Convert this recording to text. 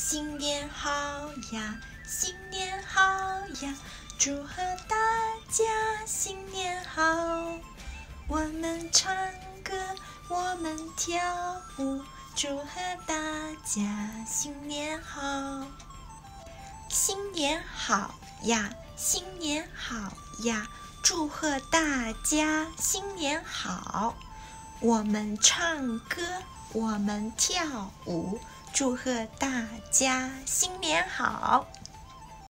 新年好呀，新年好呀，祝贺大家新年好。我们唱歌，我们跳舞，祝贺大家新年好。新年好呀，新年好呀，祝贺大家新年好。我们唱歌，我们跳舞，祝贺大家新年好。